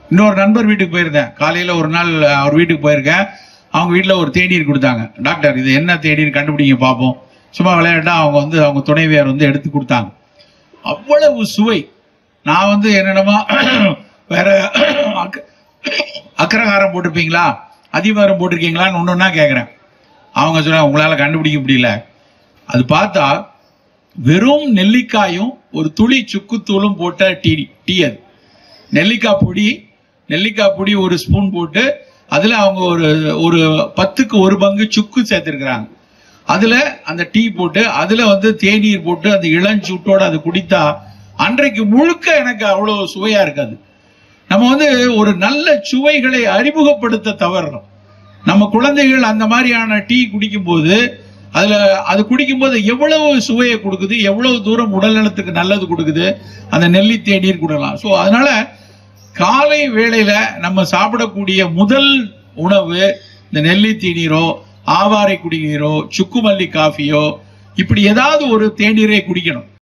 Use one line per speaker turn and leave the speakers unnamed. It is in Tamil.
இன்னொரு நண்பர் வீட்டுக்கு போயிருந்தேன். காலையில் ஒரு நாள் அவர் வீட்டுக்கு போயிருக்கேன். அவங்க வீட்டில் ஒரு தேநீர் கொடுத்தாங்க. டாக்டர் இது என்ன தேநீர் கண்டுபிடிங்க பார்ப்போம். சும்மா விளையாட்டா அவங்க துணைவியார் எடுத்து கொடுத்தாங்க. அவ்வளவு சுவை. நான் என்னென்னமா வேற அக்கரகாரம் போட்டிருப்பீங்களா, அதிகாரம் போட்டிருக்கீங்களான்னு ஒன்றுன்னா கேட்குறேன். அவங்க சொன்னாங்க உங்களால் கண்டுபிடிக்க முடியல. அது பார்த்தா வெறும் நெல்லிக்காயும் ஒரு துளி சுக்குத்தூளும் போட்ட டீ. அது நெல்லிக்காய் பொடி ஒரு ஸ்பூன் போட்டு அதில் அவங்க ஒரு 10க்கு 1 பங்கு சுக்கு சேர்த்துருக்குறாங்க. அதில் அந்த டீ போட்டு அதில் தேநீர் போட்டு அந்த இளஞ்சூட்டோடு அது குடித்தா அன்றைக்கு முழுக்க எனக்கு அவ்வளோ சுவையாக இருக்காது. நம்ம ஒரு நல்ல சுவைகளை அறிமுகப்படுத்த தவறணும். நம்ம குழந்தைகள் அந்த மாதிரியான டீ குடிக்கும்போது அது குடிக்கும்போது எவ்வளவு சுவையை கொடுக்குது, எவ்வளவு தூரம் உடல் நலத்துக்கு நல்லது கொடுக்குது. அந்த நெல்லி தேநீர் கொடுக்கலாம். ஸோ அதனால காலை வேளையில நம்ம சாப்பிடக்கூடிய முதல் உணவு இந்த நெல்லி தேநீரோ, ஆவாரை குடிநீரோ, சுக்குமல்லி காஃபியோ, இப்படி ஏதாவது ஒரு தேநீரை குடிக்கணும்.